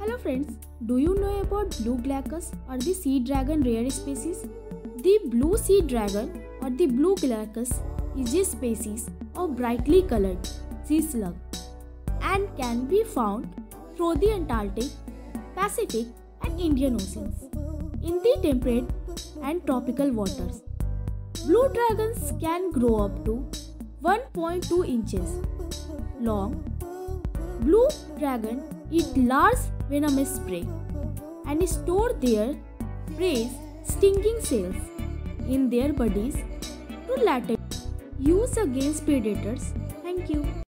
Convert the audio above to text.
Hello friends, do you know about blue Glaucus or the sea dragon rare species? The blue sea dragon or the blue Glaucus is a species of brightly colored sea slug and can be found through the Antarctic, Pacific and Indian Oceans in the temperate and tropical waters. Blue dragons can grow up to 1.2 inches long. Blue dragon eat large venomous prey and store their prey's stinging cells in their bodies to later use against predators. Thank you.